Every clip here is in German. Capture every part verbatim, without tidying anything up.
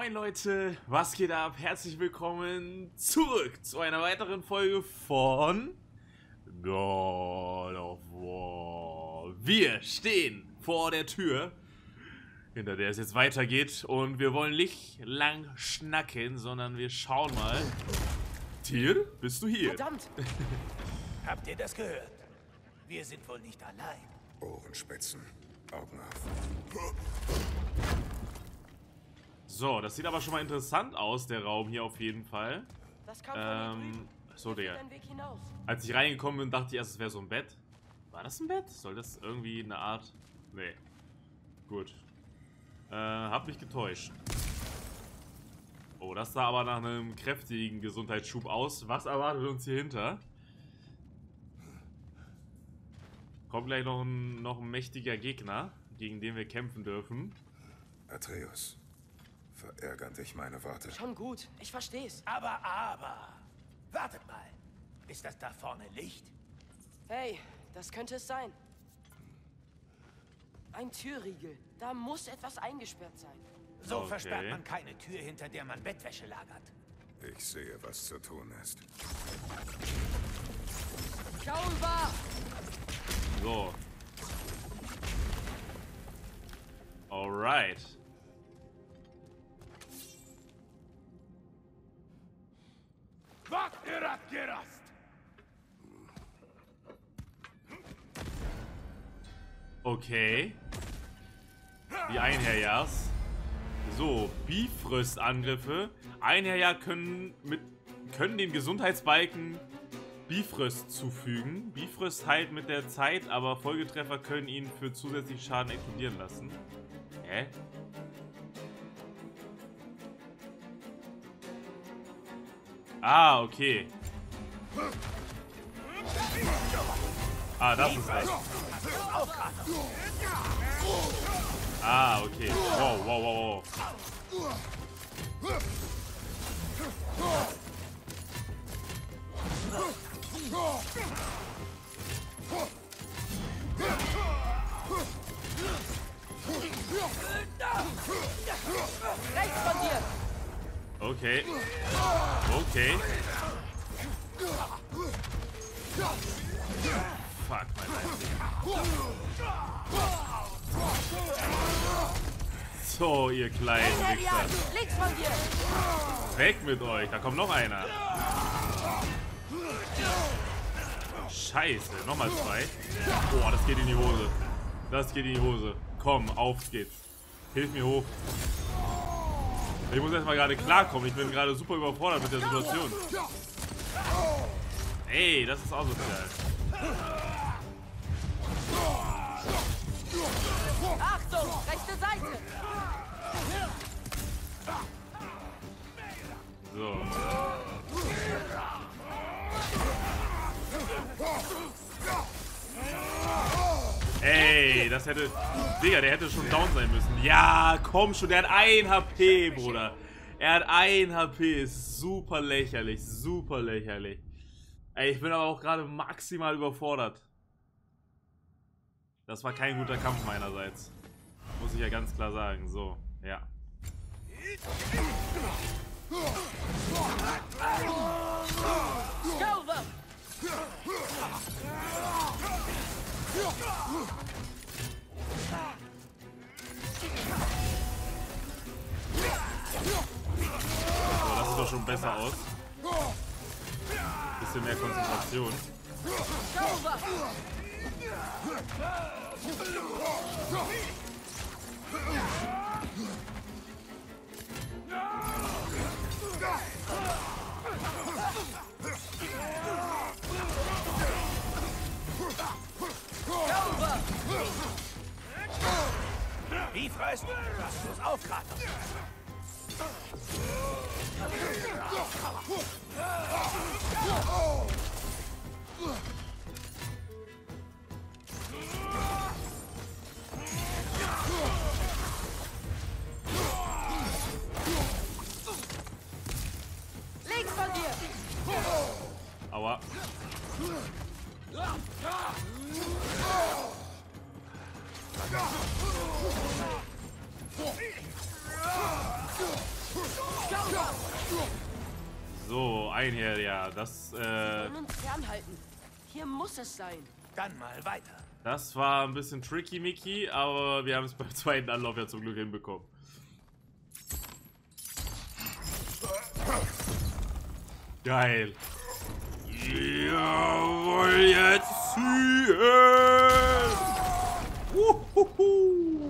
Moin Leute, was geht ab? Herzlich willkommen zurück zu einer weiteren Folge von God of War. Wir stehen vor der Tür, hinter der es jetzt weitergeht, und wir wollen nicht lang schnacken, sondern wir schauen mal. Tyr, bist du hier? Verdammt! Habt ihr das gehört? Wir sind wohl nicht allein. Ohrenspitzen, Augen auf. So, das sieht aber schon mal interessant aus, der Raum hier auf jeden Fall. Das kam von hier Ähm, drüben. so, Digga. Ein Weg hinaus. Als ich reingekommen bin, dachte ich erst, es wäre so ein Bett. War das ein Bett? Soll das irgendwie eine Art... Nee. Gut. Äh, hab mich getäuscht. Oh, das sah aber nach einem kräftigen Gesundheitsschub aus. Was erwartet uns hier hinter? Kommt gleich noch ein, noch ein mächtiger Gegner, gegen den wir kämpfen dürfen. Atreus, verärgern dich meine Worte? Schon gut, ich versteh's. Aber, aber... Wartet mal. Ist das da vorne Licht? Hey, das könnte es sein. Ein Türriegel. Da muss etwas eingesperrt sein. So Okay. versperrt man keine Tür, hinter der man Bettwäsche lagert. Ich sehe, was zu tun ist. Schauen wir! So. Alright. Okay. Die Einherjahrs. So, Bifröst-Angriffe. Einherjahr können mit können dem Gesundheitsbalken Bifröst zufügen. Bifröst heilt mit der Zeit, aber Folgetreffer können ihn für zusätzlichen Schaden explodieren lassen. Hä? Ah, okay. Ah, das ist das. Ah, okay. Wow, wow, wow, wow. Rechts von dir! Okay. Okay. Fuck, mein Leid. So, ihr kleinen Wichser. Links von dir! Weg mit euch, da kommt noch einer. Scheiße, nochmal zwei. Boah, das geht in die Hose. Das geht in die Hose. Komm, auf geht's. Hilf mir hoch. Ich muss erstmal gerade klarkommen. Ich bin gerade super überfordert mit der Situation. Ey, das ist auch so geil. Achtung, rechte Seite! So. Ey, das hätte... Digga, der hätte schon down sein müssen. Ja, komm schon, der hat ein H P, Bruder. Er hat ein H P. Ist super lächerlich, super lächerlich. Ey, ich bin aber auch gerade maximal überfordert. Das war kein guter Kampf meinerseits. Muss ich ja ganz klar sagen. So, ja. Silver! So, das sieht doch schon besser aus. Bisschen mehr Konzentration. Silver! Bifröst, lass uns aufgreifen. Links von dir! Aua. So, Einherjar, das, äh... Wir wollen uns fernhalten. Hier muss es sein. Dann mal weiter. Das war ein bisschen tricky, Mickey, aber wir haben es beim zweiten Anlauf ja zum Glück hinbekommen. Geil. Jawohl, jetzt ziehen! Uhuhu.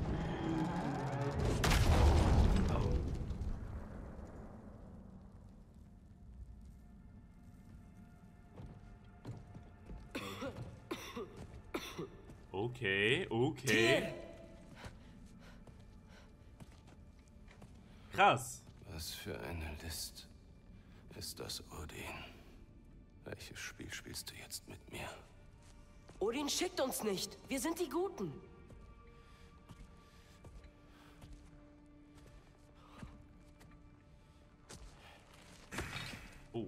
Okay, okay. Krass. Was für eine List ist das, Odin? Welches Spiel spielst du jetzt mit mir? Odin schickt uns nicht. Wir sind die Guten. Oh.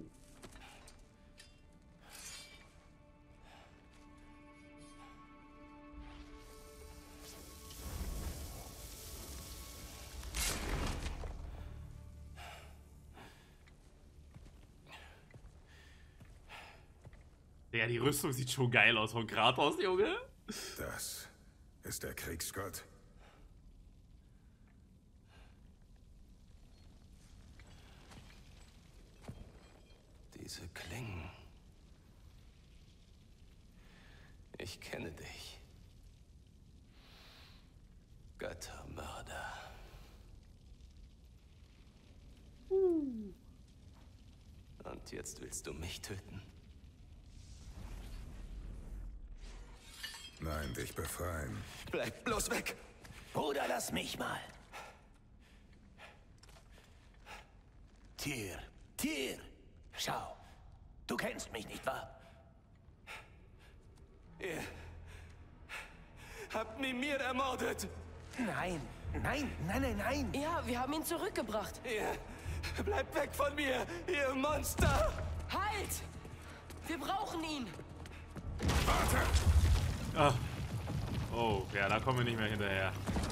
Ja, die Rüstung sieht schon geil aus von Kratos, Junge. Das ist der Kriegsgott. Diese Klingen. Ich kenne dich. Göttermörder. Uh. Und jetzt willst du mich töten? Nein, dich befreien. Bleib bloß weg! Bruder, lass mich mal. Tyr, Tyr, schau. Du kennst mich, nicht wahr? Ihr habt Mimir ermordet! Nein, nein, nein, nein, nein. Ja, wir haben ihn zurückgebracht. Ihr bleibt weg von mir, ihr Monster! Halt! Wir brauchen ihn. Warte! Ah. Oh, ja, da kommen wir nicht mehr hinterher.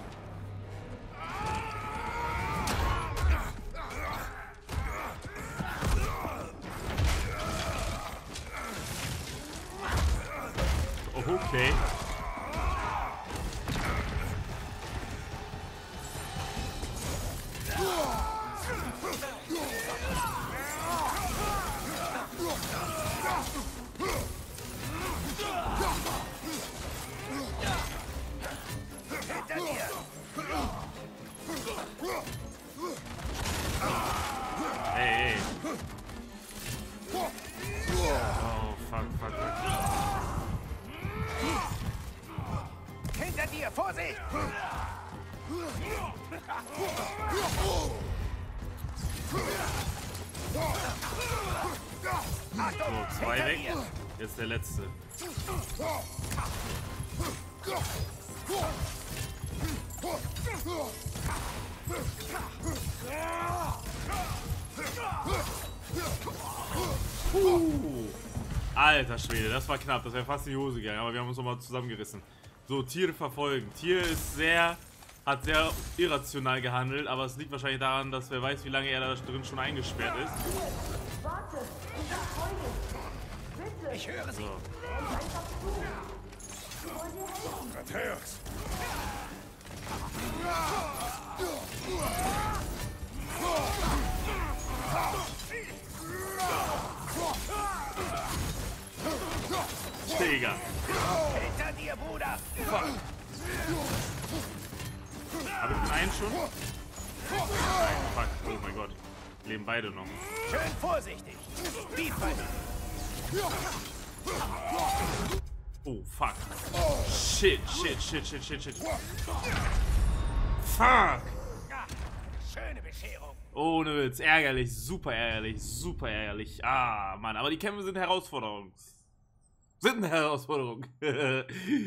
Oh, okay. Hey, hey. Oh, fuck, fuck, fuck. Hinter dir, Vorsicht! So, zwei weg. Jetzt der letzte. Uh, alter Schwede, das war knapp. Das wäre fast in die Hose gegangen, aber wir haben uns nochmal zusammengerissen. So, Tiere verfolgen. Tier ist sehr, hat sehr irrational gehandelt, aber es liegt wahrscheinlich daran, dass wer weiß, wie lange er da drin schon eingesperrt ist. Warte, ich hab Freunde. Bitte. Ich höre sie. So. Einfach zu. Wir wollen dir helfen. Atreus! Digga. Hinter dir, Bruder! Hab ich den einen schon? Nein, fuck. Oh mein Gott. Leben beide noch. Schön vorsichtig. Wie bei mir. Oh, fuck. Shit, shit, shit, shit, shit, shit. Fuck. Schöne Bescherung. Ohne Witz. Ärgerlich. Super ärgerlich. Super ärgerlich. Ah, Mann. Aber die Kämpfe sind Herausforderung. Sind eine Herausforderung. äh,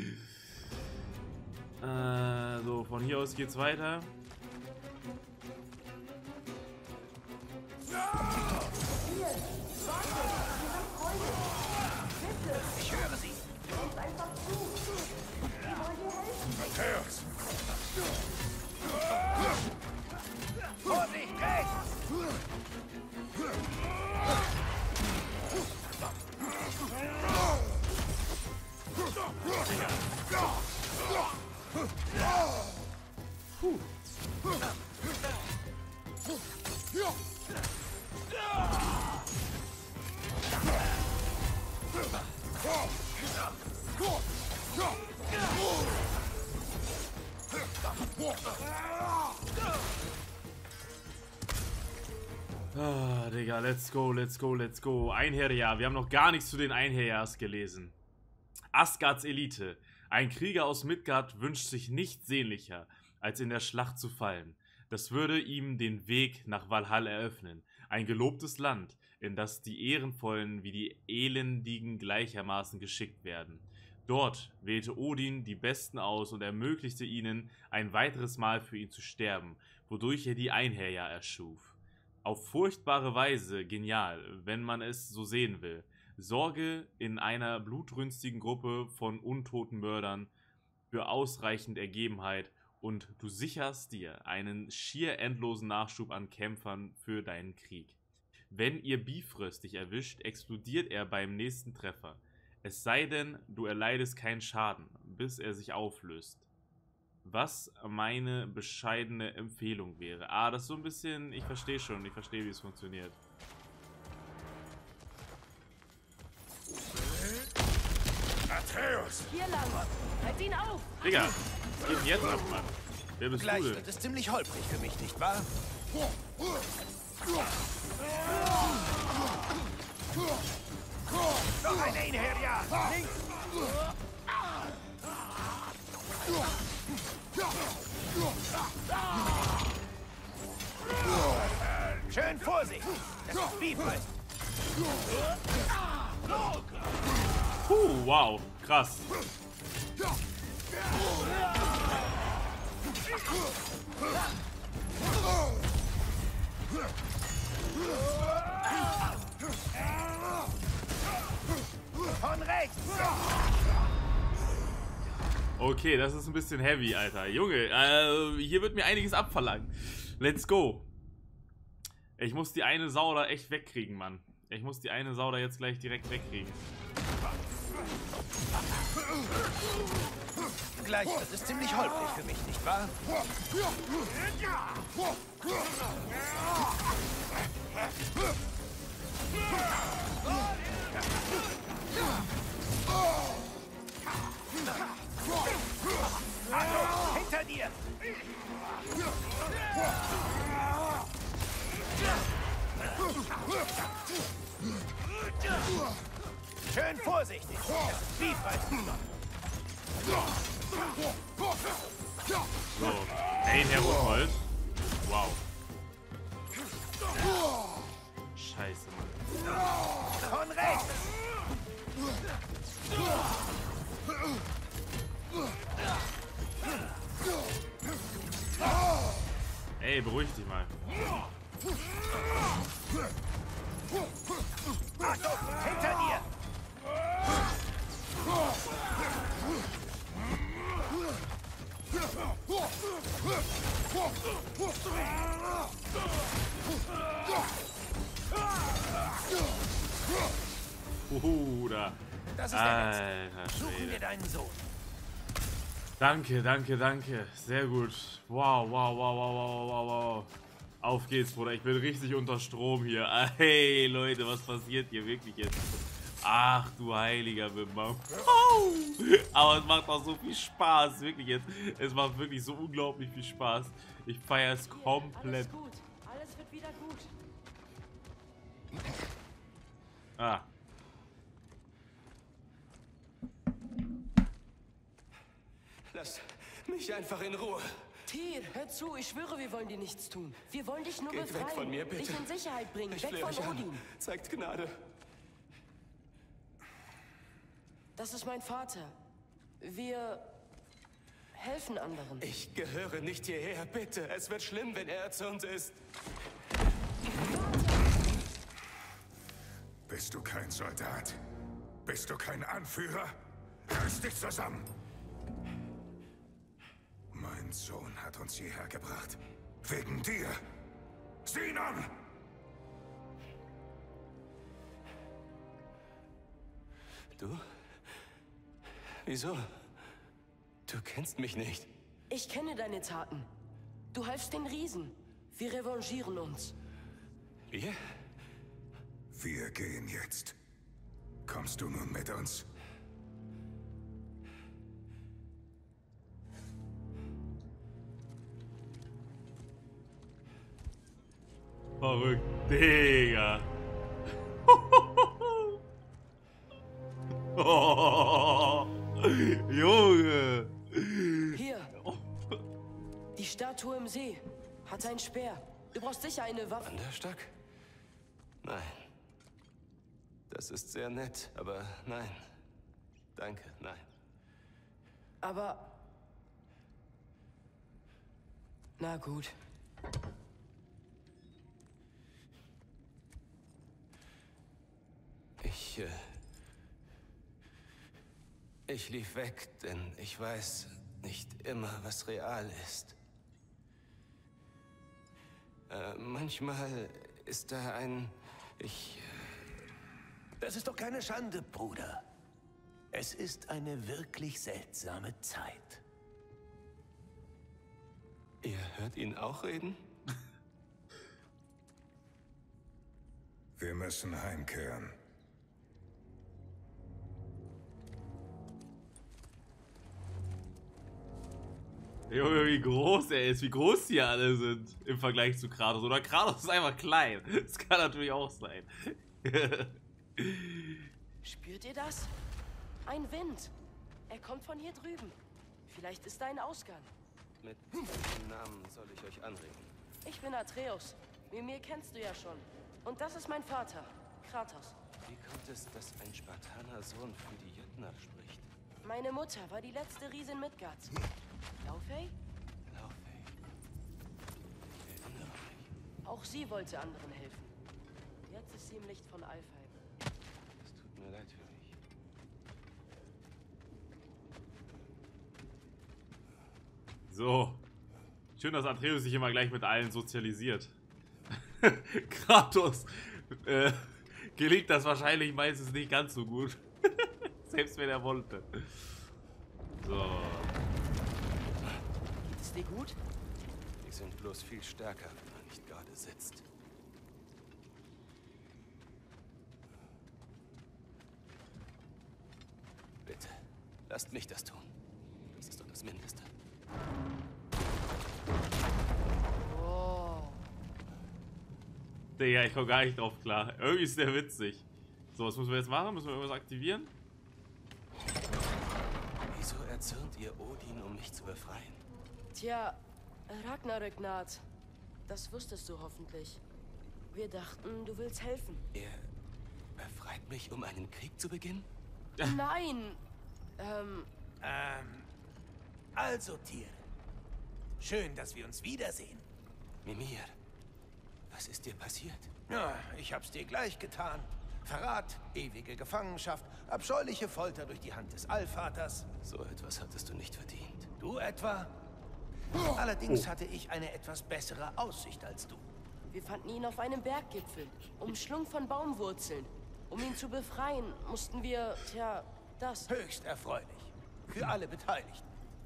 so, von hier aus geht's weiter. Ich höre sie. Einfach zu. Wir wollen dir helfen. Atreus! Vorsicht! Vorsicht, rechts! Puh. Ah, Digga, let's go, let's go, let's go. Einherjar, wir haben noch gar nichts zu den Einherjars gelesen. Asgards Elite. Ein Krieger aus Midgard wünscht sich nichts sehnlicher, als in der Schlacht zu fallen. Das würde ihm den Weg nach Valhall eröffnen. Ein gelobtes Land, in das die Ehrenvollen wie die Elendigen gleichermaßen geschickt werden. Dort wählte Odin die Besten aus und ermöglichte ihnen, ein weiteres Mal für ihn zu sterben, wodurch er die Einherjar erschuf. Auf furchtbare Weise genial, wenn man es so sehen will. Sorge in einer blutrünstigen Gruppe von untoten Mördern für ausreichend Ergebenheit und du sicherst dir einen schier endlosen Nachschub an Kämpfern für deinen Krieg. Wenn ihr Bifrost dich erwischt, explodiert er beim nächsten Treffer. Es sei denn, du erleidest keinen Schaden, bis er sich auflöst. Was meine bescheidene Empfehlung wäre. Ah, das ist so ein bisschen... Ich verstehe schon, ich verstehe, wie es funktioniert. Atreus! Hier lang. Halt ihn auf. Digga, was geht denn jetzt ab, Mann? Wer bist Gleich du denn? wird es ziemlich holprig für mich, nicht wahr? Noch ein Einherjar! Links! Schön Vorsicht! Das ist Bifrost! Puh, wow, krass. Von rechts! Okay, das ist ein bisschen heavy, Alter. Junge, äh, hier wird mir einiges abverlangt. Let's go. Ich muss die eine Sau da echt wegkriegen, Mann. Ich muss die eine Sau da jetzt gleich direkt wegkriegen. Gleich wird es ziemlich holprig für mich, nicht wahr? Hallo, hinter dir! Schön vorsichtig! Das ist Bifrost! So, ein Herolfold. Wow. Scheiße, Mann. Von rechts! Ey, beruhig dich mal. Achtung, hinter dir! Huhu, da. Das ist der letzte. Alter Suchen wir Schwede. deinen Sohn. Danke, danke, danke. Sehr gut. Wow, wow, wow, wow, wow, wow, wow. Auf geht's, Bruder. Ich bin richtig unter Strom hier. Hey, Leute, was passiert hier wirklich jetzt? Ach, du heiliger Bimmer. Oh. Aber es macht auch so viel Spaß. Wirklich jetzt. Es macht wirklich so unglaublich viel Spaß. Ich feiere es komplett. Alles gut. Alles wird wieder gut. Ah. Lass mich einfach in Ruhe. Tyr, hör zu. Ich schwöre, wir wollen dir nichts tun. Wir wollen dich nur Geht befreien. weg von mir, bitte. Dich in Sicherheit bringen. Ich weg flehe von euch Odin. an. Zeigt Gnade. Das ist mein Vater. Wir helfen anderen. Ich gehöre nicht hierher, bitte. Es wird schlimm, wenn er zu uns ist. Bist du kein Soldat? Bist du kein Anführer? Reiß dich zusammen! Mein Sohn hat uns hierher gebracht. Wegen dir. Sieh ihn an! Du? Wieso? Du kennst mich nicht. Ich kenne deine Taten. Du halfst den Riesen. Wir revanchieren uns. Wir? Wir gehen jetzt. Kommst du nun mit uns? Verrückt, Digga. Oh, Junge. Hier. Die Statue im See. Hat ein Speer. Du brauchst sicher eine Waffe. Wanderstock? Nein. Das ist sehr nett, aber nein. Danke, nein. Aber... Na gut. Ich, äh... Ich lief weg, denn ich weiß nicht immer, was real ist. Äh, manchmal ist da ein... Ich... Das ist doch keine Schande, Bruder. Es ist eine wirklich seltsame Zeit. Ihr hört ihn auch reden? Wir müssen heimkehren. Junge, wie groß er ist, wie groß die alle sind im Vergleich zu Kratos. Oder Kratos ist einfach klein. Das kann natürlich auch sein. Spürt ihr das? Ein Wind. Er kommt von hier drüben. Vielleicht ist da ein Ausgang. Mit welchem Namen soll ich euch anreden? Ich bin Atreus. Mimir kennst du ja schon. Und das ist mein Vater, Kratos. Wie kommt es, dass ein Spartaner Sohn für die Jötner spricht? Meine Mutter war die letzte Riesin Midgards. Laufey? Laufey. Ich erinnere mich. Auch sie wollte anderen helfen. Jetzt ist sie im Licht von Alfheim. Es tut mir leid für mich. So. Schön, dass Atreus sich immer gleich mit allen sozialisiert. Kratos äh, gelingt das wahrscheinlich meistens nicht ganz so gut. Selbst wenn er wollte. So. Geht es dir gut? Die sind bloß viel stärker, wenn man nicht gerade sitzt. Bitte, lasst mich das tun. Das ist doch das Mindeste. Oh. Digga, ich komme gar nicht drauf klar. Irgendwie ist der witzig. So, was müssen wir jetzt machen? Müssen wir irgendwas aktivieren? Wieso erzürnt ihr Odin, um mich zu befreien? Tja, Ragnarök naht. Das wusstest du hoffentlich. Wir dachten, du willst helfen. Er befreit mich, um einen Krieg zu beginnen? Nein! Ähm, Ähm, also, Tiere. Schön, dass wir uns wiedersehen. Mimir, was ist dir passiert? Ja, ich hab's dir gleich getan. Verrat, ewige Gefangenschaft, abscheuliche Folter durch die Hand des Allvaters. So etwas hattest du nicht verdient. Du etwa? Allerdings hatte ich eine etwas bessere Aussicht als du. wir fanden ihn auf einem Berggipfel, umschlungen von Baumwurzeln. Um ihn zu befreien, mussten wir, tja, das. Höchst erfreulich. Für alle Beteiligten.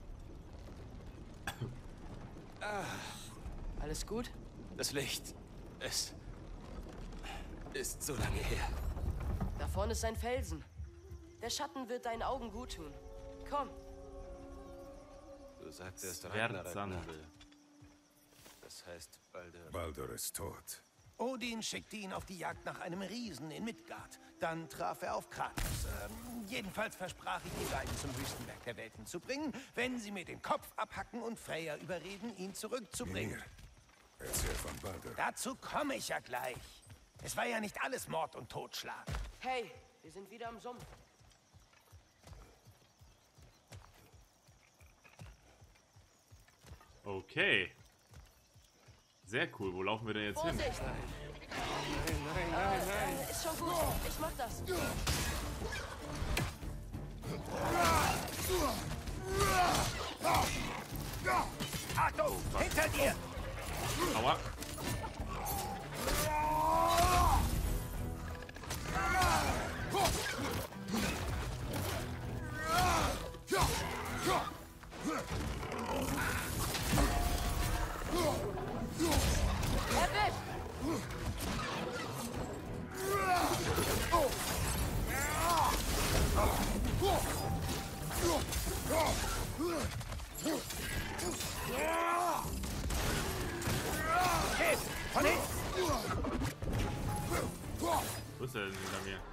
Alles gut? Das Licht, es ist so lange her. Da vorne ist ein Felsen. Der Schatten wird deinen Augen guttun. Komm. Du sagtest Ragnarök. Schwertsandel. Das heißt, Baldur. Baldur ist tot. Odin schickte ihn auf die Jagd nach einem Riesen in Midgard. Dann traf er auf Kratos. Ähm, jedenfalls versprach ich, die beiden zum höchsten Berg der Welten zu bringen, wenn sie mir den Kopf abhacken und Freya überreden, ihn zurückzubringen. Mimir, erzähl von Baldur. Dazu komme ich ja gleich. Es war ja nicht alles Mord und Totschlag. Hey, wir sind wieder im Sumpf. Okay. Sehr cool. Wo laufen wir denn jetzt Vorsicht! hin? Nein, nein, nein, nein. Äh, ist schon gut. Ich mach das. Achtung! Hinter dir! Aua. Von hinten! Wo ist er denn hinter mir?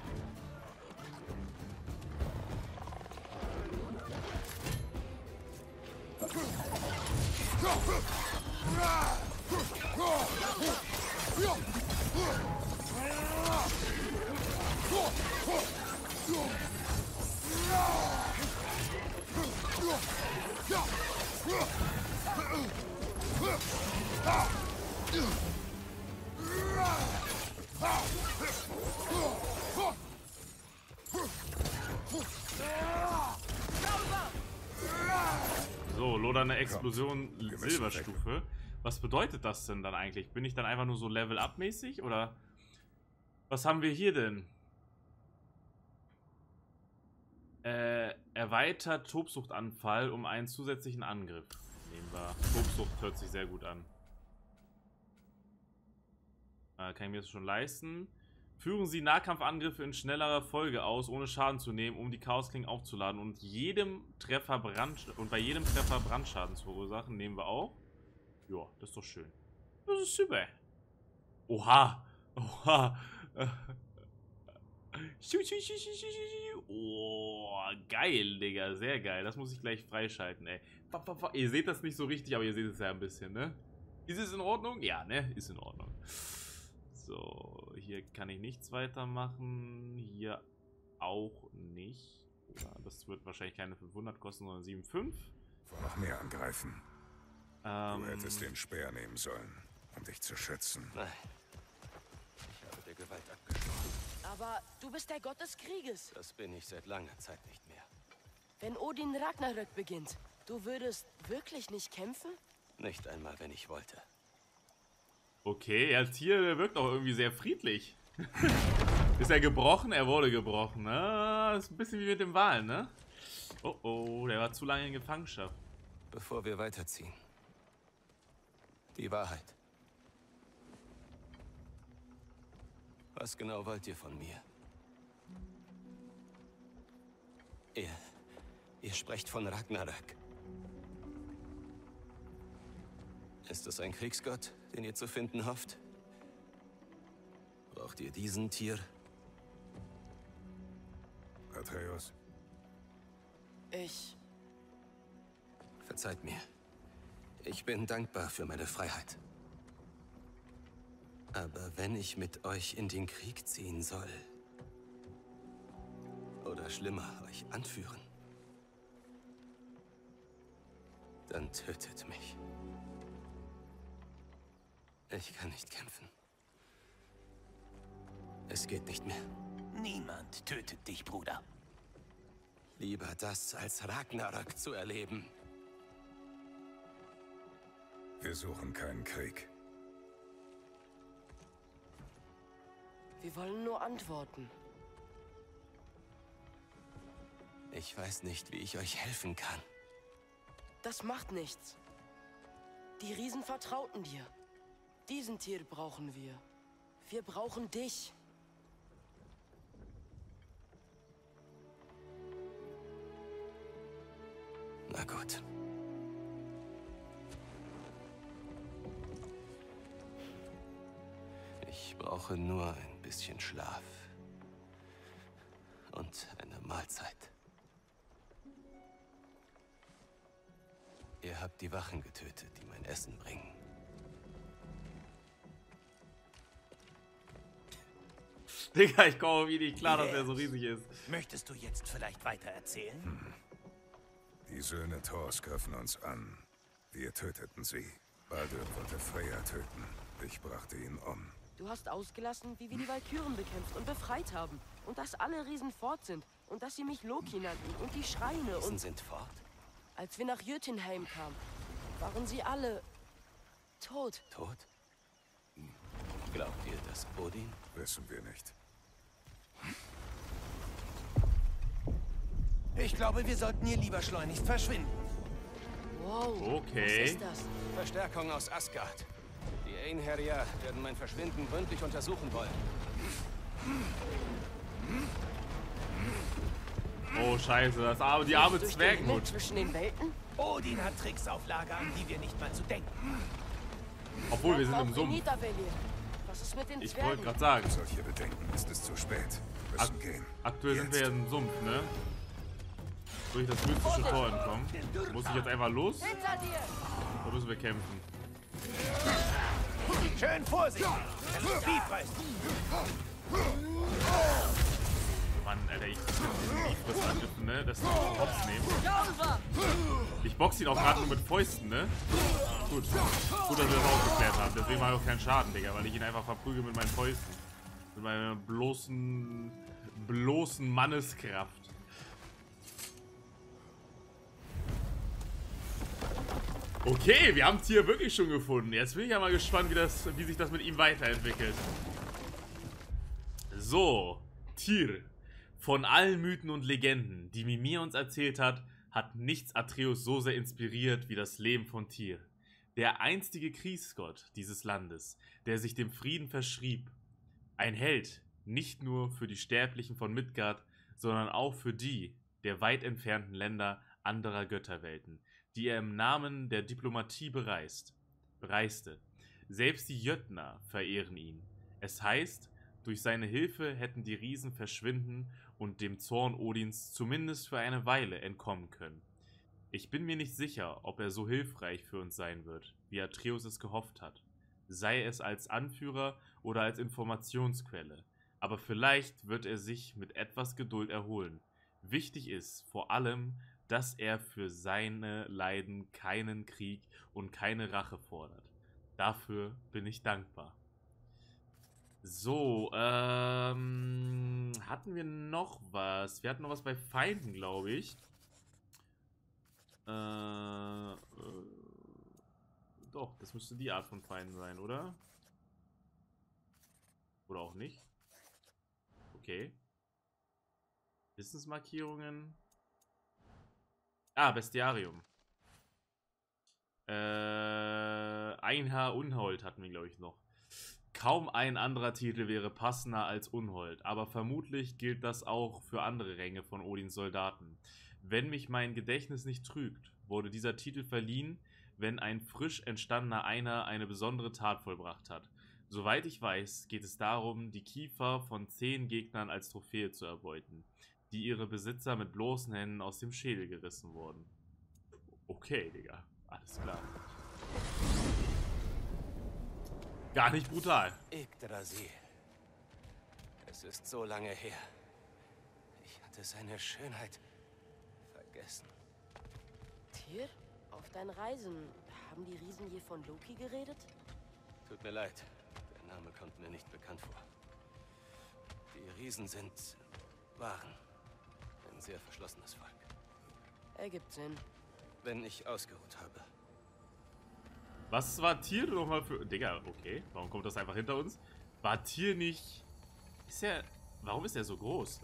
So, lodernde Explosion Silberstufe. Was bedeutet das denn dann eigentlich? Bin ich dann einfach nur so Level-Up-mäßig oder was haben wir hier denn? Äh, erweitert Tobsuchtanfall um einen zusätzlichen Angriff. Nehmen wir. Tobsucht hört sich sehr gut an. Äh, kann ich mir das schon leisten? Führen Sie Nahkampfangriffe in schnellerer Folge aus, ohne Schaden zu nehmen, um die Chaosklingen aufzuladen und jedem Treffer Brand und bei jedem Treffer Brandschaden zu verursachen. Nehmen wir auch. Ja, das ist doch schön. Das ist super. Oha. Oha. Oh, geil, Digga. Sehr geil. Das muss ich gleich freischalten, ey. Ihr seht das nicht so richtig, aber ihr seht es ja ein bisschen, ne? Ist es in Ordnung? Ja, ne? Ist in Ordnung. So, hier kann ich nichts weitermachen. Hier auch nicht. Ja, das wird wahrscheinlich keine fünfhundert kosten, sondern sieben Komma fünf. Noch mehr angreifen. Ähm, Du hättest den Speer nehmen sollen, um dich zu schützen. Nein. Ich habe der Gewalt abgeschworen. Aber du bist der Gott des Krieges. Das bin ich seit langer Zeit nicht mehr. Wenn Odin Ragnarök beginnt, du würdest wirklich nicht kämpfen? Nicht einmal, wenn ich wollte. Okay, ja, Tier wirkt auch irgendwie sehr friedlich. Ist er gebrochen? Er wurde gebrochen. Ah, ist ein bisschen wie mit dem Wal, ne? Oh oh, der war zu lange in Gefangenschaft. Bevor wir weiterziehen. Die Wahrheit. Was genau wollt ihr von mir? Ihr... Ihr sprecht von Ragnarök. Ist es ein Kriegsgott, den ihr zu finden hofft? Braucht ihr diesen Tier? Atreus, Ich... Verzeiht mir. Ich bin dankbar für meine Freiheit. Aber wenn ich mit euch in den Krieg ziehen soll, oder schlimmer, euch anführen, dann tötet mich. Ich kann nicht kämpfen. Es geht nicht mehr. Niemand tötet dich, Bruder. Lieber das, als Ragnarök zu erleben. wir suchen keinen Krieg. Wir wollen nur Antworten. Ich weiß nicht, wie ich euch helfen kann. Das macht nichts. Die Riesen vertrauten dir. Diesen Tier brauchen wir. Wir brauchen dich. Na gut. Ich brauche nur ein bisschen Schlaf. Und eine Mahlzeit. Ihr habt die Wachen getötet, die mein Essen bringen. Digga, ich komme wie nicht klar, dass er so riesig ist. Möchtest du jetzt vielleicht weiter erzählen? Hm. Die Söhne Thors griffen uns an. Wir töteten sie. Baldur wollte Freya töten. Ich brachte ihn um. Du hast ausgelassen, wie wir die Walküren bekämpft und befreit haben. Und dass alle Riesen fort sind. Und dass sie mich Loki nannten. Und die Schreine Riesen und... sind fort? Als wir nach Jötunheim kamen, waren sie alle... tot. Tot? Glaubt ihr, dass Odin? Wissen wir nicht. Ich glaube, wir sollten hier lieber schleunigst verschwinden. Wow. Okay. Was ist das? Verstärkung aus Asgard. Die Einherjar werden mein Verschwinden gründlich untersuchen wollen. Oh, scheiße, das arme, die arme Durch den Himmel Zwergenhut. zwischen den Welten? Odin hat Tricks auf Lager, an die wir nicht mal zu denken. Obwohl, wir sind Auch im Sumpf. Niederwelle. Was ist mit den Ich Zwergen? wollte gerade sagen, Solche Bedenken ist es zu spät. Wir müssen gehen. aktuell sind wir ja Jetzt. im Sumpf, ne? Durch das mystische Tor entkommen. Muss ich jetzt einfach los? Hinter dir! Oder müssen wir kämpfen? Schön vorsichtig. Das ist Bifrost. Mann, Alter, ich bin Bifrost angriffen, ne? Das ist ein Hops nehmen. Ich boxe ihn auch gerade nur mit Fäusten, ne? Gut. Gut, dass wir das aufgeklärt haben. Deswegen mache ich auch keinen Schaden, Digga, weil ich ihn einfach verprügel mit meinen Fäusten. Mit meiner bloßen, bloßen Manneskraft. Okay, wir haben Tyr wirklich schon gefunden. Jetzt bin ich ja mal gespannt, wie, das, wie sich das mit ihm weiterentwickelt. So, Tyr. Von allen Mythen und Legenden, die Mimir uns erzählt hat, hat nichts Atreus so sehr inspiriert wie das Leben von Tyr. Der einstige Kriegsgott dieses Landes, der sich dem Frieden verschrieb. Ein Held, nicht nur für die Sterblichen von Midgard, sondern auch für die der weit entfernten Länder anderer Götterwelten, die er im Namen der Diplomatie bereist, bereiste. Selbst die Jötner verehren ihn. Es heißt, durch seine Hilfe hätten die Riesen verschwinden und dem Zorn Odins zumindest für eine Weile entkommen können. Ich bin mir nicht sicher, ob er so hilfreich für uns sein wird, wie Atreus es gehofft hat. Sei es als Anführer oder als Informationsquelle. Aber vielleicht wird er sich mit etwas Geduld erholen. Wichtig ist vor allem, dass er für seine Leiden keinen Krieg und keine Rache fordert. Dafür bin ich dankbar. So, ähm, hatten wir noch was? Wir hatten noch was bei Feinden, glaube ich. Äh, äh, doch, das müsste die Art von Feinden sein, oder? Oder auch nicht? Okay. Wissensmarkierungen. Ah, Bestiarium. Äh, Einhaar Unhold hatten wir, glaube ich, noch. Kaum ein anderer Titel wäre passender als Unhold, aber vermutlich gilt das auch für andere Ränge von Odins Soldaten. Wenn mich mein Gedächtnis nicht trügt, wurde dieser Titel verliehen, wenn ein frisch entstandener Einhaar eine besondere Tat vollbracht hat. Soweit ich weiß, geht es darum, die Kiefer von zehn Gegnern als Trophäe zu erbeuten, die ihre Besitzer mit bloßen Händen aus dem Schädel gerissen wurden. Okay, Digga. Alles klar. Gar nicht brutal. Yggdrasil. Es ist so lange her. Ich hatte seine Schönheit vergessen. Tyr? Auf deinen Reisen haben die Riesen je von Loki geredet? Tut mir leid. Der Name kommt mir nicht bekannt vor. Die Riesen sind... waren ein sehr verschlossenes Volk. Ergibt Sinn. Wenn ich ausgeruht habe. Was war Tyr nochmal für... Digga, okay. Warum kommt das einfach hinter uns? War Tyr nicht... Ist er... Warum ist er so groß?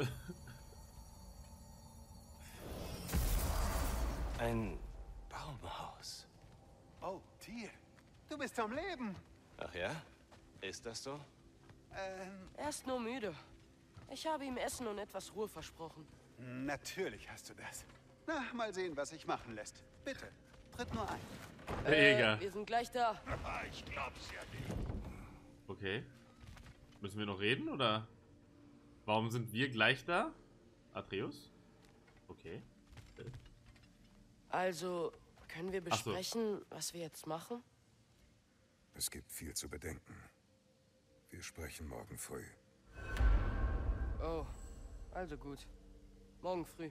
Ein Baumhaus. Oh, Tyr, du bist am Leben. Ach ja? Ist das so? Ähm, Er ist nur müde. Ich habe ihm Essen und etwas Ruhe versprochen. natürlich hast du das. Na, mal sehen, was sich machen lässt. Bitte, tritt nur ein. Digga. Äh, wir sind gleich da. Ich glaub's ja nicht. Okay. Müssen wir noch reden, oder? Warum sind wir gleich da? Atreus? Okay. Äh. Also, können wir Ach so. besprechen, was wir jetzt machen? Es gibt viel zu bedenken. Wir sprechen morgen früh. Oh, also gut. Morgen früh.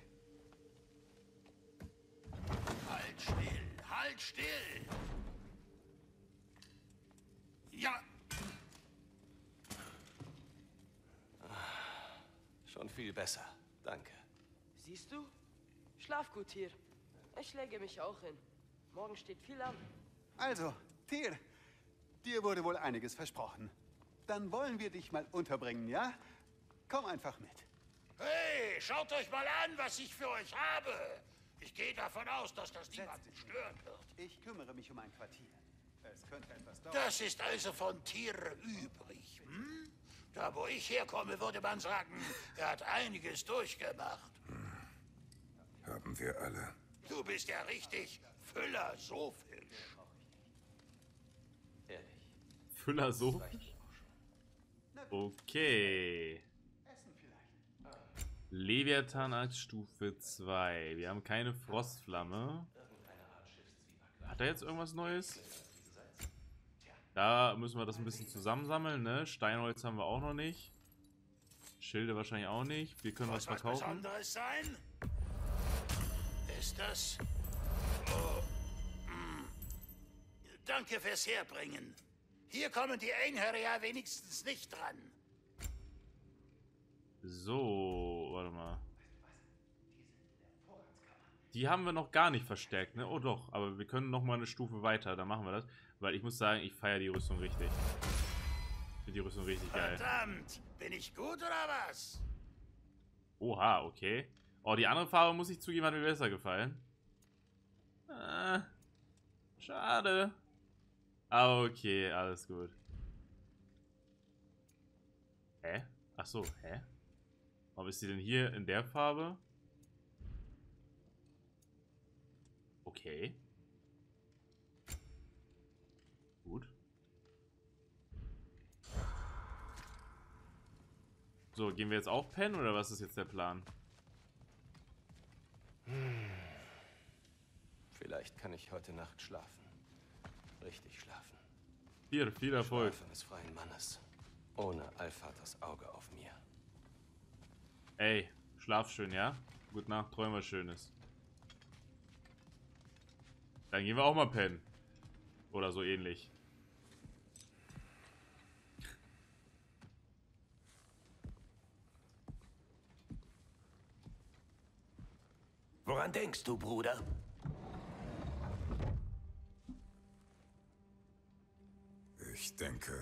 Halt still, halt still. Ja, Schon viel besser. Danke. Siehst du? Schlaf gut, Tyr. Ich lege mich auch hin. Morgen steht viel an. Also, Tyr, dir wurde wohl einiges versprochen. Dann wollen wir dich mal unterbringen, ja? Komm einfach mit. hey, schaut euch mal an, was ich für euch habe. Ich gehe davon aus, dass das niemanden stören wird. Ich kümmere mich um ein Quartier. Es könnte etwas dauern. Das ist also von Tyr übrig, hm? Da, wo ich herkomme, würde man sagen, er hat einiges durchgemacht. Haben wir alle. Du bist ja richtig philosophisch. Ehrlich. Füller so. Okay. Leviathan-Axt Stufe zwei. Wir haben keine Frostflamme. Hat er jetzt irgendwas Neues? Da müssen wir das ein bisschen zusammensammeln, ne? Steinholz haben wir auch noch nicht. Schilde wahrscheinlich auch nicht. Wir können was, was verkaufen. Besonderes sein? Ist das? Oh. Hm. Danke fürs Herbringen. Hier kommen die Einhörer ja wenigstens nicht dran. So, warte mal. Die haben wir noch gar nicht verstärkt, ne? Oh doch, aber wir können noch mal eine Stufe weiter, dann machen wir das. Weil ich muss sagen, ich feiere die Rüstung richtig. Ich finde die Rüstung richtig geil. Verdammt, bin ich gut oder was? Oha, okay. Oh, die andere Farbe, muss ich zugeben, hat mir besser gefallen. Ah, schade. Ah, okay, alles gut. Hä? Ach so, hä? Warum ist sie denn hier in der Farbe? Okay. Gut. So, gehen wir jetzt auch pennen oder was ist jetzt der Plan? Hm. Vielleicht kann ich heute Nacht schlafen. Richtig schlafen. Hier, viel Erfolg. Schlaf eines freien Mannes. Ohne Allvaters Auge auf mir. Ey, schlaf schön, ja? Gute Nacht, träum was Schönes. Dann gehen wir auch mal pennen. Oder so ähnlich. Woran denkst du, Bruder? Ich denke,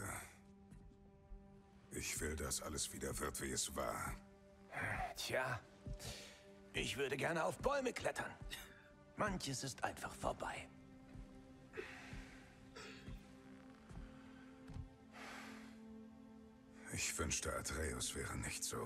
ich will, dass alles wieder wird, wie es war. Tja, ich würde gerne auf Bäume klettern. Manches ist einfach vorbei. Ich wünschte, Atreus wäre nicht so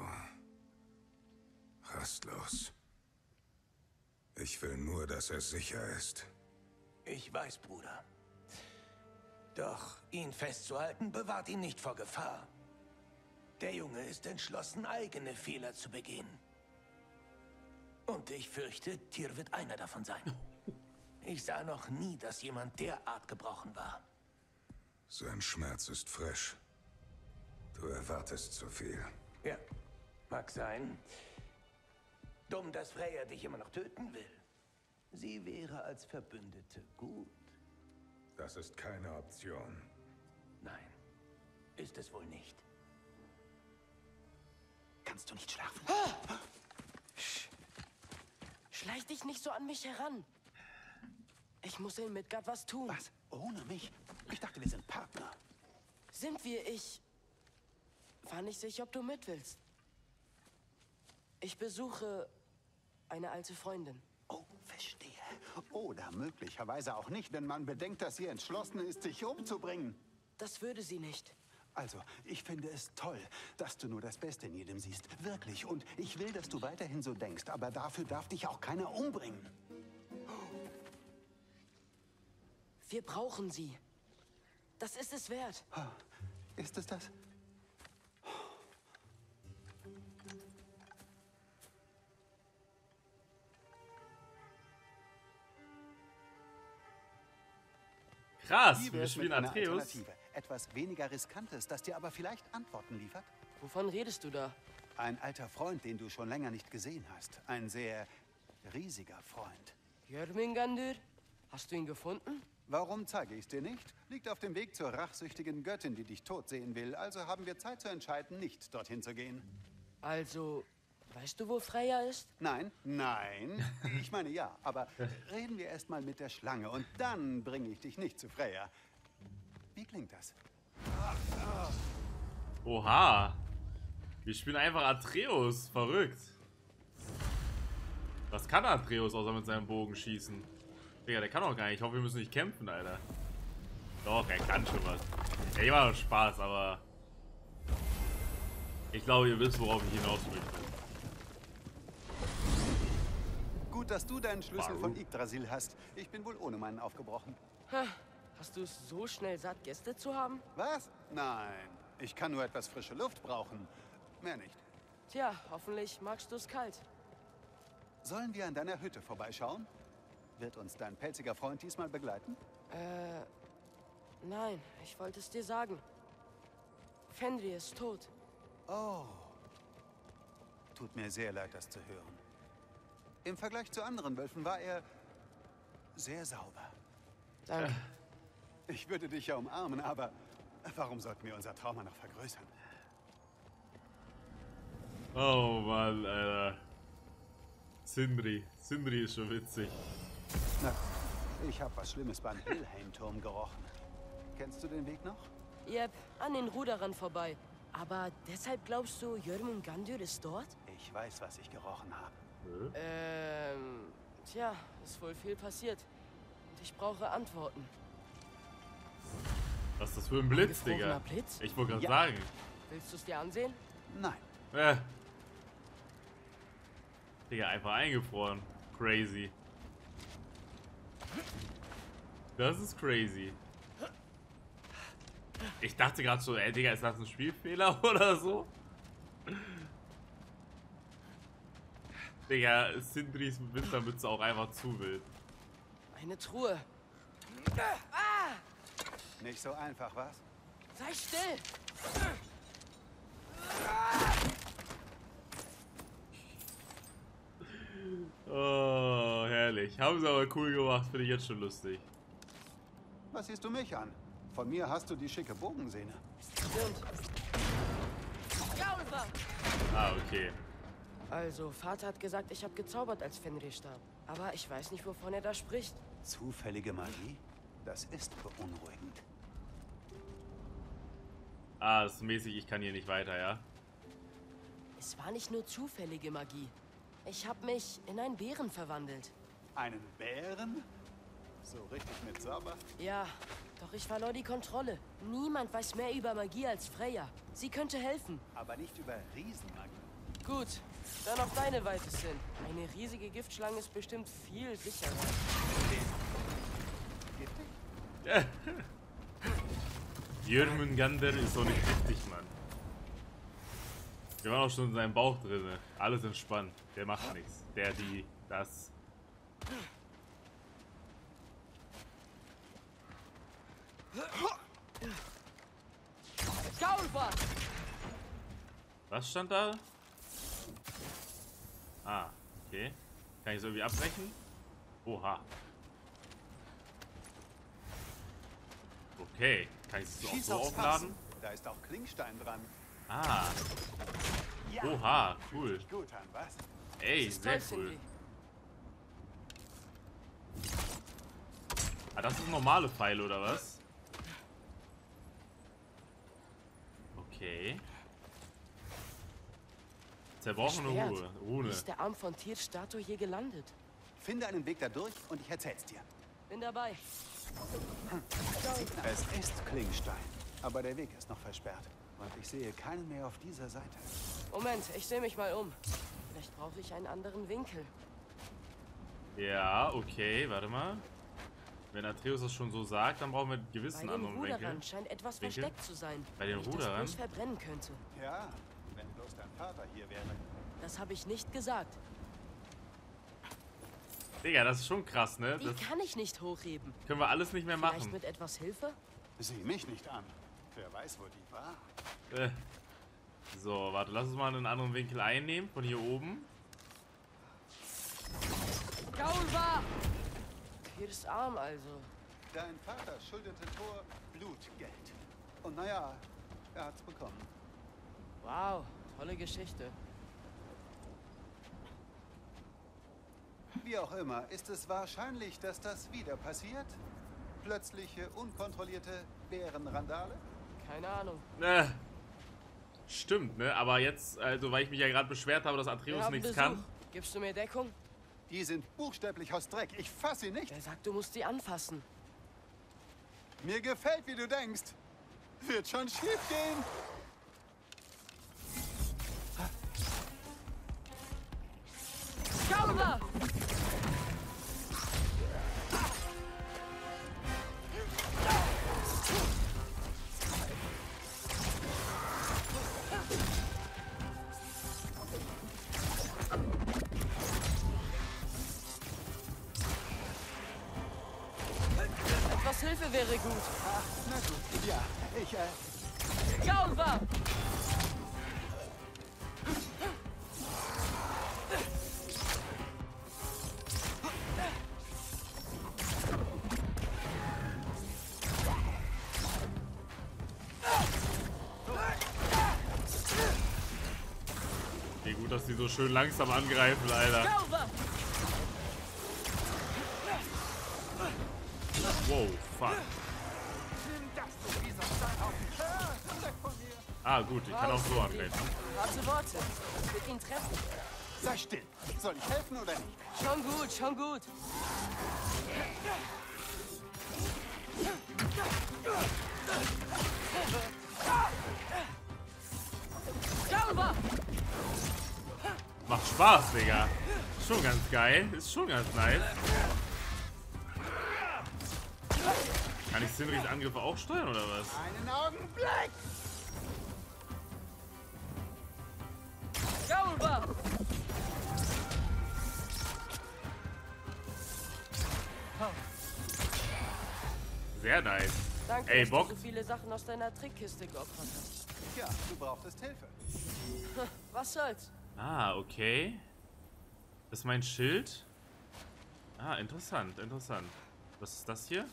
rastlos. Ich will nur, dass er sicher ist. Ich weiß, Bruder. Doch ihn festzuhalten bewahrt ihn nicht vor Gefahr. Der Junge ist entschlossen, eigene Fehler zu begehen. Und ich fürchte, Tyr wird einer davon sein. Ich sah noch nie, dass jemand derart gebrochen war. Sein Schmerz ist frisch. Du erwartest zu viel. Ja, mag sein. Dumm, dass Freya dich immer noch töten will. Sie wäre als Verbündete gut. Das ist keine Option. Nein, ist es wohl nicht. Kannst du nicht schlafen? Ah! Schleich dich nicht so an mich heran. Ich muss in Midgard was tun. Was? Ohne mich? Ich dachte, wir sind Partner. Sind wir? Ich war nicht sicher, ob du mit willst. Ich besuche eine alte Freundin. Oh, verstehe. Oder möglicherweise auch nicht, wenn man bedenkt, dass sie entschlossen ist, sich umzubringen. Das würde sie nicht. Also, ich finde es toll, dass du nur das Beste in jedem siehst. Wirklich. Und ich will, dass du weiterhin so denkst. Aber dafür darf dich auch keiner umbringen. Wir brauchen sie. Das ist es wert. Ist es das? Krass, Wie wir wär's spielen mit einer Atreus. Alternative? Etwas weniger Riskantes, das dir aber vielleicht Antworten liefert? Wovon redest du da? Ein alter Freund, den du schon länger nicht gesehen hast. Ein sehr riesiger Freund. Jörmungandr? Hast du ihn gefunden? Warum zeige ich es dir nicht? Liegt auf dem Weg zur rachsüchtigen Göttin, die dich tot sehen will. Also haben wir Zeit zu entscheiden, nicht dorthin zu gehen. Also, weißt du, wo Freya ist? Nein, nein. Ich meine ja, aber reden wir erst mal mit der Schlange und dann bringe ich dich nicht zu Freya. Wie klingt das? Oha. Wir spielen einfach Atreus. Verrückt. Was kann Atreus außer mit seinem Bogen schießen? Digga, der kann doch gar nicht. Ich hoffe, wir müssen nicht kämpfen, Alter. Doch, er kann schon was. Ja, ich mache doch Spaß, aber... Ich glaube, ihr wisst, worauf ich hinaus möchte. Gut, dass du deinen Schlüssel von Yggdrasil hast. Ich bin wohl ohne meinen aufgebrochen. Ha, Hast du es so schnell satt, Gäste zu haben? Was? Nein, ich kann nur etwas frische Luft brauchen. Mehr nicht. Tja, hoffentlich magst du es kalt. Sollen wir an deiner Hütte vorbeischauen? Wird uns dein pelziger Freund diesmal begleiten? Äh, nein, ich wollte es dir sagen. Fenrir ist tot. Oh. Tut mir sehr leid, das zu hören. Im Vergleich zu anderen Wölfen war er sehr sauber. Danke. Ich würde dich ja umarmen, aber warum sollten wir unser Trauma noch vergrößern? Oh Mann, Alter. Sindri. Sindri ist schon witzig. Na, ich habe was Schlimmes beim Helheim-Turm gerochen. Kennst du den Weg noch? Yep, an den Ruderern vorbei. Aber deshalb glaubst du, Jörmungandr ist dort? Ich weiß, was ich gerochen habe. Ähm, tja, ist wohl viel passiert. Und ich brauche Antworten. Was ist das für ein Blitz, Digga? Blitz? Ich wollte gerade Ja. sagen. Willst du es dir ansehen? Nein. Äh. Digga, einfach eingefroren. Crazy. Das ist crazy. Ich dachte gerade so, ey Digga, ist das ein Spielfehler oder so? Digga, Sindris Wintermütze auch einfach zu wild. Eine Truhe. Nicht so einfach, was? Sei still! Oh, herrlich. Haben sie aber cool gemacht, finde ich jetzt schon lustig. Was siehst du mich an? Von mir hast du die schicke Bogensehne. Stimmt. Gaulver! Ah, okay. Also, Vater hat gesagt, ich habe gezaubert, als Fenrir starb. Aber ich weiß nicht, wovon er da spricht. Zufällige Magie? Das ist beunruhigend. Ah, das ist mäßig, ich kann hier nicht weiter, ja? Es war nicht nur zufällige Magie. Ich habe mich in einen Bären verwandelt. Einen Bären? So richtig mit Zauber? Ja, doch ich verlor die Kontrolle. Niemand weiß mehr über Magie als Freya. Sie könnte helfen. Aber nicht über Riesenmagie. Gut, dann auf deine Weite, Sin. Eine riesige Giftschlange ist bestimmt viel sicherer. Giftig? Jörmungandr ist doch nicht richtig, Mann. Wir waren auch schon in seinem Bauch drin. Alles entspannt. Der macht nichts. Der, die, das. Gaulver! Was stand da? Ah, okay. Kann ich es irgendwie abbrechen? Oha. Okay. Kann ich es auch Schieß so aufs aufladen? Fass. Da ist auch Klingstein dran. Ah. Ja. Oha, cool. Fühlt sich gut an, was? Ey, ist sehr toll, cool. Cindy. Ah, das ist normale Pfeile, oder was? Okay. Zerbrochene Versperrt. Ruhe. Wie Rune. ist der Arm von Tyrs Statue hier gelandet? Finde einen Weg da durch und ich erzähl's dir. Bin dabei. Es ist Klingstein, aber der Weg ist noch versperrt. Und ich sehe keinen mehr auf dieser Seite. Moment, ich sehe mich mal um. Vielleicht brauche ich einen anderen Winkel. Ja, okay, warte mal. Wenn Atreus das schon so sagt, dann brauchen wir einen Bei gewissen den anderen Ruderern Winkel. scheint etwas Winkel? versteckt zu sein. Bei den wo ich Ruderern? das bloß verbrennen könnte. Ja, wenn bloß dein Vater hier wäre. Das habe ich nicht gesagt. Digga, das ist schon krass, ne? Die Das kann ich nicht hochheben. können wir alles nicht mehr Vielleicht machen. mit etwas Hilfe? Sieh mich nicht an. Wer weiß, wo die war. Äh. So, warte, lass uns mal einen anderen Winkel einnehmen, von hier oben. Gaulva! Tyrs Arm also. Dein Vater schuldete Thor Blutgeld. Und naja, er hat's bekommen. Wow, tolle Geschichte. Wie auch immer, ist es wahrscheinlich, dass das wieder passiert? Plötzliche, unkontrollierte Bärenrandale? Keine Ahnung. Äh. Stimmt, ne? Aber jetzt, also weil ich mich ja gerade beschwert habe, dass Wir Atreus haben nichts Besuch. kann. Gibst du mir Deckung? Die sind buchstäblich aus Dreck. Ich fass sie nicht. Wer sagt, du musst sie anfassen? Mir gefällt, wie du denkst. Wird schon schief gehen. Gaulva! wäre gut. Ach, na gut. Ja, ich, äh... Gaulva! Wie gut, dass die so schön langsam angreifen, Alter. Wow, fuck. Ah, gut, ich kann auch so angreifen. Harte Worte. Ich will ihn treffen. Sei still. Soll ich helfen oder nicht? Schon gut, schon gut. Gaulva! Macht Spaß, Digga. Schon ganz geil. Ist schon ganz nice. Kann ich Sindris Angriffe auch steuern, oder was? Einen Augenblick! Gaulva! Sehr nice. Danke, Ey, dass Bock. du so viele Sachen aus deiner Trickkiste geopfert hast. Ja, du brauchtest Hilfe. Was soll's? Ah, okay. Das ist mein Schild. Ah, interessant, interessant. Was ist das hier?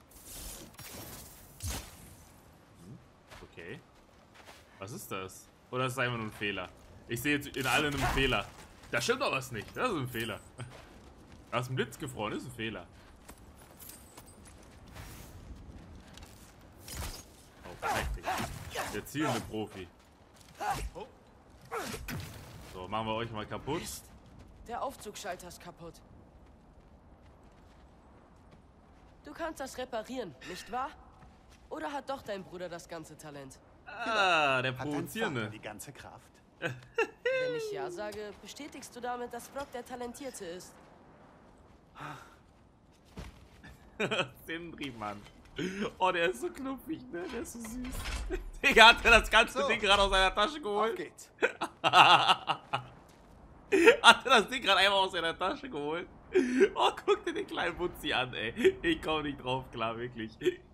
Hm, okay. Was ist das? Oder ist es einfach nur ein Fehler? Ich sehe jetzt in allen einen Fehler. Da stimmt doch was nicht. Das ist ein Fehler. Da ist ein Blitz gefroren. Das ist ein Fehler. Oh, perfekt, Digga. Der zielende Profi. So, machen wir euch mal kaputt. Mist. Der Aufzugschalter ist kaputt. Du kannst das reparieren, nicht wahr? Oder hat doch dein Bruder das ganze Talent? Ah, der Hat dein Provozierende. Vater die ganze Kraft? Wenn ich ja sage, bestätigst du damit, dass Brock der Talentierte ist? Sindri, Mann. Oh, der ist so knuffig, ne? Der ist so süß. Digga, hat er das ganze So. Ding gerade aus seiner Tasche Auf geholt? geht's. Hat er das Ding gerade einfach aus seiner Tasche geholt? Oh, guck dir den kleinen Butzi an, ey. Ich komm nicht drauf klar, wirklich.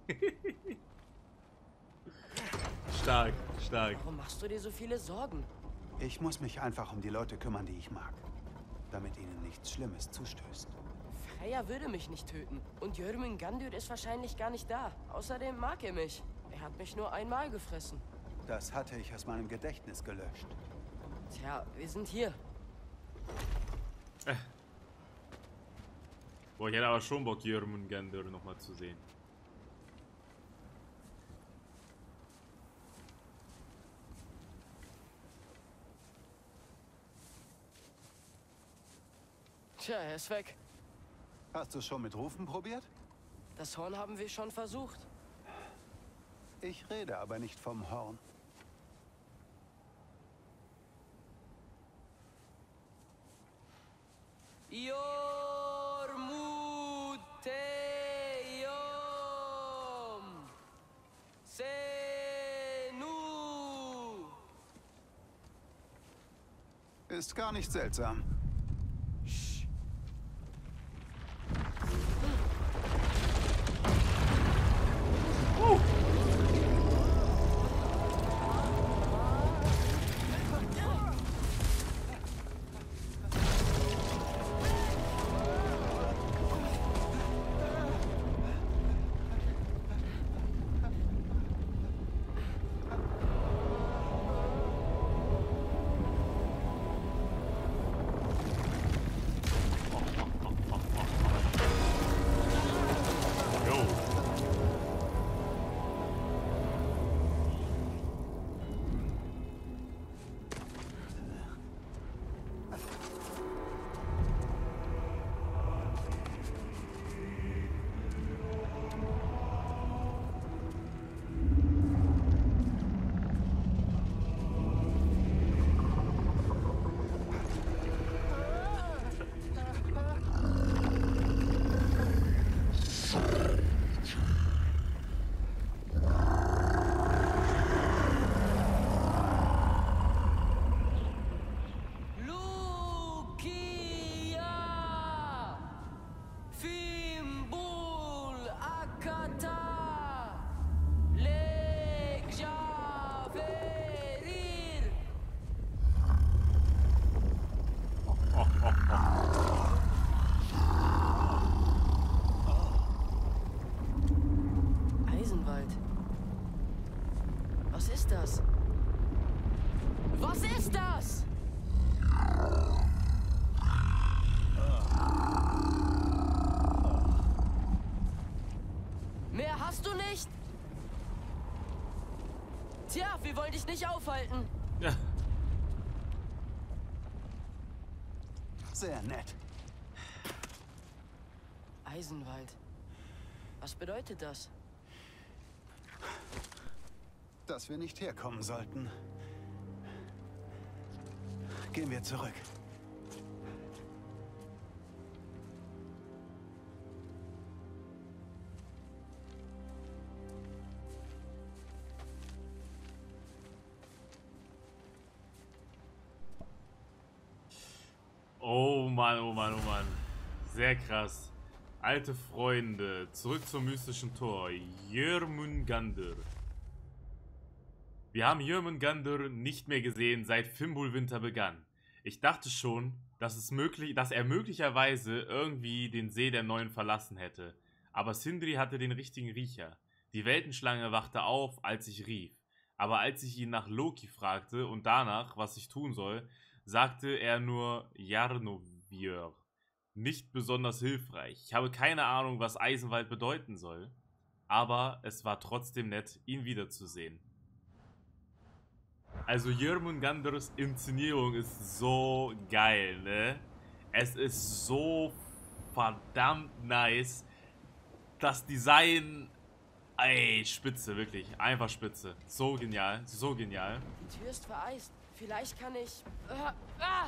Stark, stark. Warum machst du dir so viele Sorgen? Ich muss mich einfach um die Leute kümmern, die ich mag. Damit ihnen nichts Schlimmes zustößt. Freya würde mich nicht töten. Und Jörmungandr ist wahrscheinlich gar nicht da. Außerdem mag er mich. Er hat mich nur einmal gefressen. Das hatte ich aus meinem Gedächtnis gelöscht. Tja, wir sind hier. Äh. Boah, ich hätte aber schon Bock, Jörmungandr nochmal zu sehen. Tja, er ist weg. Hast du schon mit Rufen probiert? Das Horn haben wir schon versucht. Ich rede aber nicht vom Horn. Yormuteum Senu. Ist gar nicht seltsam. Ja, wir wollen dich nicht aufhalten. Ja. Sehr nett. Eisenwald. Was bedeutet das? Dass wir nicht herkommen sollten. Gehen wir zurück. Oh Mann, oh Mann, oh Mann. Sehr krass. Alte Freunde. Zurück zum mystischen Tor. Jörmungandr. Wir haben Jörmungandr nicht mehr gesehen, seit Fimbulwinter begann. Ich dachte schon, dass, es möglich, dass er möglicherweise irgendwie den See der Neuen verlassen hätte. Aber Sindri hatte den richtigen Riecher. Die Weltenschlange wachte auf, als ich rief. Aber als ich ihn nach Loki fragte und danach, was ich tun soll, sagte er nur Jarnovir. Nicht besonders hilfreich. Ich habe keine Ahnung, was Eisenwald bedeuten soll. Aber es war trotzdem nett, ihn wiederzusehen. Also Jörmungandrs Inszenierung ist so geil, ne? Es ist so verdammt nice. Das Design, ey, spitze, wirklich. Einfach spitze. So genial, so genial. Die Tür ist vereist. Vielleicht kann ich... Ah, ah.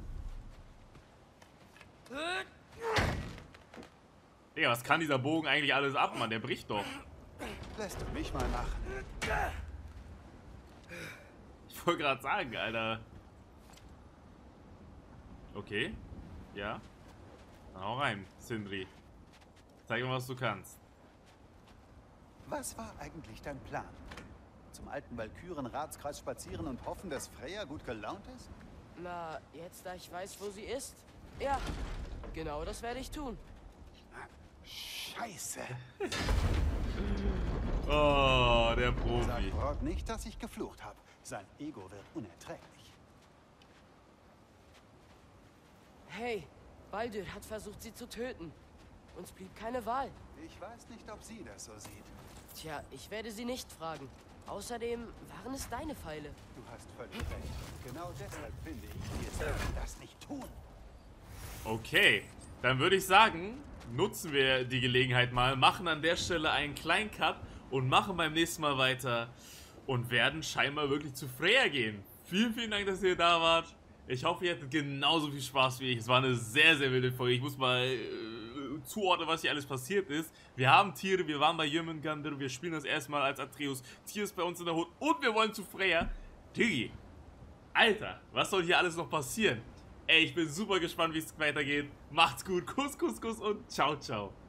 Digga, was kann dieser Bogen eigentlich alles ab, Mann? Der bricht doch. Lässt du mich mal machen. Ich wollte gerade sagen, Alter. Okay. Ja. Dann hau rein, Sindri. Zeig mir, was du kannst. Was war eigentlich dein Plan? Zum alten Walküren-Ratskreis spazieren und hoffen, dass Freya gut gelaunt ist? Na, jetzt da ich weiß, wo sie ist? Ja, genau das werde ich tun. Scheiße. Oh, der Profi. Sag Brok nicht, dass ich geflucht habe. Sein Ego wird unerträglich. Hey, Baldur hat versucht, sie zu töten. Uns blieb keine Wahl. Ich weiß nicht, ob sie das so sieht. Tja, ich werde sie nicht fragen. Außerdem waren es deine Pfeile. Du hast völlig recht. Genau deshalb finde ich, wir sollten das nicht tun. Okay, dann würde ich sagen, nutzen wir die Gelegenheit mal, machen an der Stelle einen kleinen Cut und machen beim nächsten Mal weiter und werden scheinbar wirklich zu Freya gehen. Vielen, vielen Dank, dass ihr da wart. Ich hoffe, ihr hattet genauso viel Spaß wie ich. Es war eine sehr, sehr wilde Folge. Ich muss mal äh, zuordnen, was hier alles passiert ist. Wir haben Tiere, wir waren bei Jörmungandr, wir spielen das erste Mal als Atreus. Tier ist bei uns in der Hut und wir wollen zu Freya. Digi, Alter, was soll hier alles noch passieren? Ey, ich bin super gespannt, wie es weitergeht. Macht's gut, Kuss, Kuss, Kuss und ciao, ciao.